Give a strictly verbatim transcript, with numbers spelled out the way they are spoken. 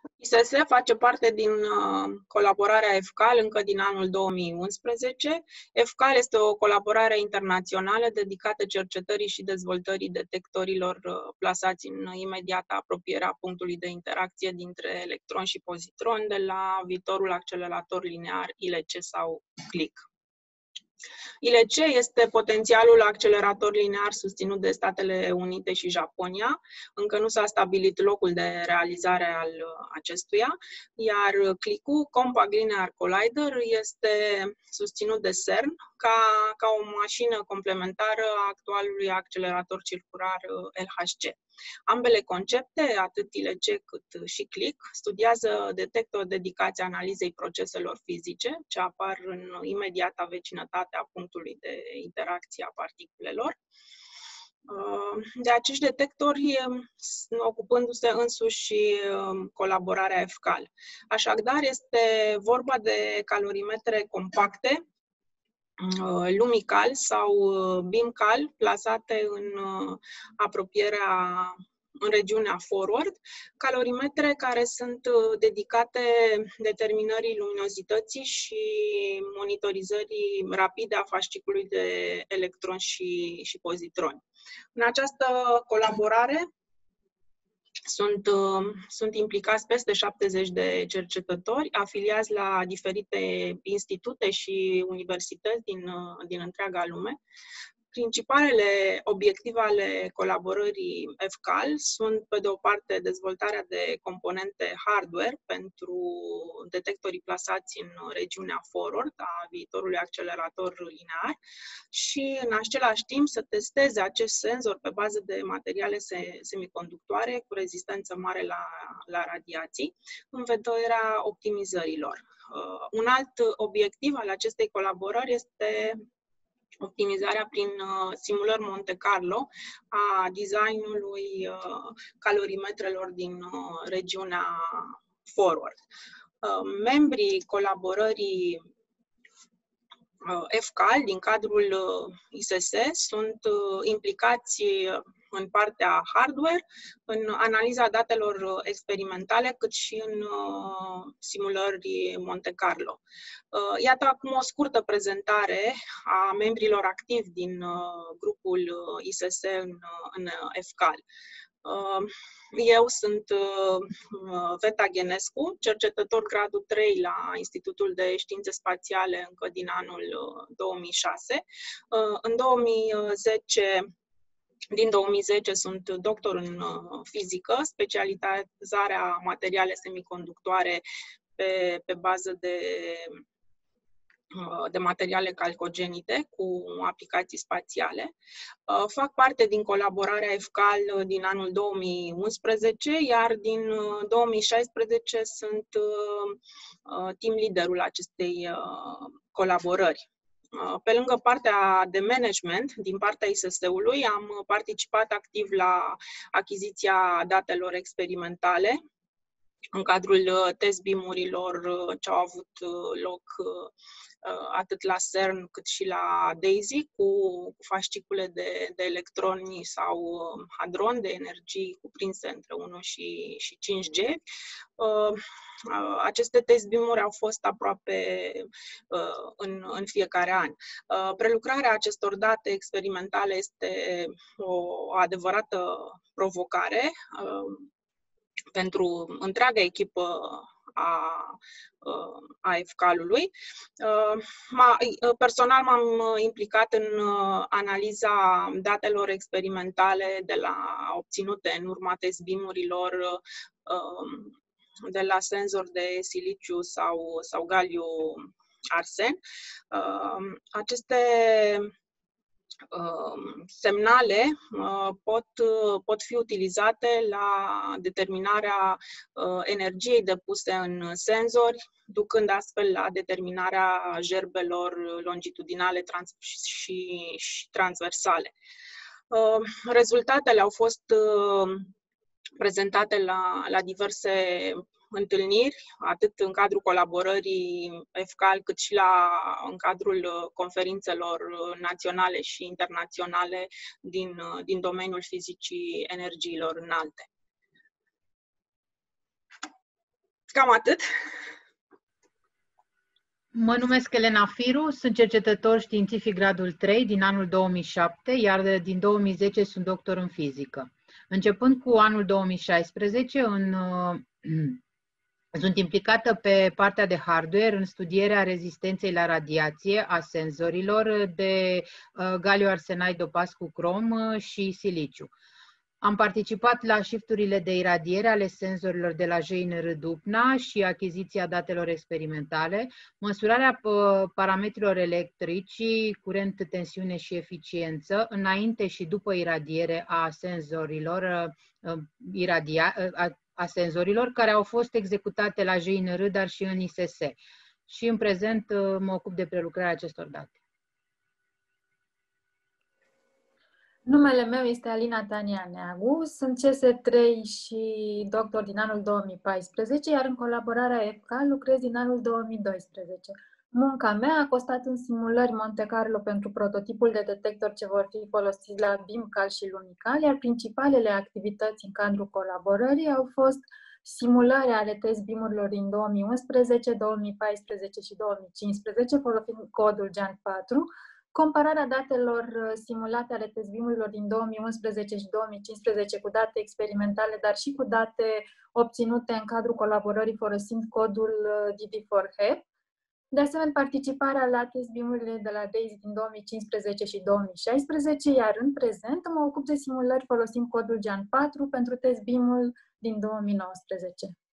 I S S face parte din colaborarea EFCAL încă din anul două mii unsprezece. EFCAL este o colaborare internațională dedicată cercetării și dezvoltării detectorilor plasați în imediata apropiere a punctului de interacție dintre electron și pozitron de la viitorul accelerator linear I L C sau C L I C. I L C este potențialul accelerator linear susținut de Statele Unite și Japonia. Încă nu s-a stabilit locul de realizare al acestuia, iar C L I C-ul, Compact Linear Collider, este susținut de CERN ca, ca o mașină complementară a actualului accelerator circular L H C. Ambele concepte, atât I L C cât și C L I C, studiază detectori dedicați analizei proceselor fizice ce apar în imediata vecinătate a punctului de interacție a particulelor. De acești detectori, ocupându-se însuși și colaborarea EFCAL. Așadar, este vorba de calorimetre compacte, LumiCal sau BeamCal, plasate în apropierea, în regiunea forward, calorimetre care sunt dedicate determinării luminozității și monitorizării rapide a fasciculului de electroni și, și pozitroni. În această colaborare Sunt, sunt implicați peste șaptezeci de cercetători afiliați la diferite institute și universități din, din întreaga lume. Principalele obiective ale colaborării EFCAL sunt, pe de o parte, dezvoltarea de componente hardware pentru detectorii plasați în regiunea forward a viitorului accelerator linear și, în același timp, să testeze acest senzor pe bază de materiale semiconductoare cu rezistență mare la, la radiații, în vederea optimizărilor. Uh, un alt obiectiv al acestei colaborări este optimizarea prin uh, simulări Monte Carlo a designului uh, calorimetrelor din uh, regiunea forward. Uh, membrii colaborării uh, EFCAL din cadrul uh, I S S sunt uh, implicați în partea hardware, în analiza datelor experimentale, cât și în uh, simulări Monte Carlo. Uh, iată acum o scurtă prezentare a membrilor activi din uh, grupul I S S în, în EFCAL. Uh, eu sunt uh, Veta Ghenescu, cercetător gradul trei la Institutul de Științe Spațiale încă din anul două mii șase. Uh, în două mii zece Din două mii zece sunt doctor în fizică, specializarea materiale semiconductoare pe, pe bază de, de materiale calcogenite cu aplicații spațiale. Fac parte din colaborarea EFCAL din anul două mii unsprezece, iar din două mii șaisprezece sunt team leaderul acestei colaborări. Pe lângă partea de management, din partea I S S-ului, am participat activ la achiziția datelor experimentale în cadrul test beam-urilor ce au avut loc atât la CERN cât și la DAISY, cu fascicule de, de electroni sau hadroni de energii cuprinse între unu și, și cinci G. Aceste test beam-uri au fost aproape în, în fiecare an. Prelucrarea acestor date experimentale este o adevărată provocare pentru întreaga echipă a, a EFCAL-ului. Personal m-am implicat în analiza datelor experimentale de la obținute în urma test beam-urilor de la senzori de siliciu sau, sau galiu arsen. Aceste semnale pot, pot fi utilizate la determinarea energiei depuse în senzori, ducând astfel la determinarea gerbelor longitudinale trans- și, și transversale. Rezultatele au fost prezentate la, la diverse întâlniri, atât în cadrul colaborării EFCAL, cât și la, în cadrul conferințelor naționale și internaționale din, din domeniul fizicii energiilor înalte. Cam atât. Mă numesc Elena Firu, sunt cercetător științific gradul trei din anul două mii șapte, iar din două mii zece sunt doctor în fizică. Începând cu anul două mii șaisprezece, în, sunt implicată pe partea de hardware în studierea rezistenței la radiație a senzorilor de galiu arsenide dopați cu crom și siliciu. Am participat la shifturile de iradiere ale senzorilor de la J N R Dupna și achiziția datelor experimentale, măsurarea parametrilor electrici, curent, tensiune și eficiență, înainte și după iradiere a senzorilor, iradia, a, a senzorilor care au fost executate la J N R, dar și în I S S. Și în prezent mă ocup de prelucrarea acestor date. Numele meu este Alina Tania Neagu, sunt C S trei și doctor din anul două mii paisprezece, iar în colaborarea E F C A lucrez din anul două mii doisprezece. Munca mea a constat în simulări Monte Carlo pentru prototipul de detector ce vor fi folosiți la BIMCAL și LUMICAL, iar principalele activități în cadrul colaborării au fost simulări ale test BIM-urilor din două mii unsprezece, două mii paisprezece și două mii cincisprezece, folosind codul Gian patru, compararea datelor simulate ale test BIM-urilor din două mii unsprezece și două mii cincisprezece cu date experimentale, dar și cu date obținute în cadrul colaborării folosind codul D D patru H E P. De asemenea, participarea la test BIM-urile de la DAISY din două mii cincisprezece și două mii șaisprezece, iar în prezent mă ocup de simulări folosind codul Gian patru pentru test BIM-ul din două mii nouăsprezece.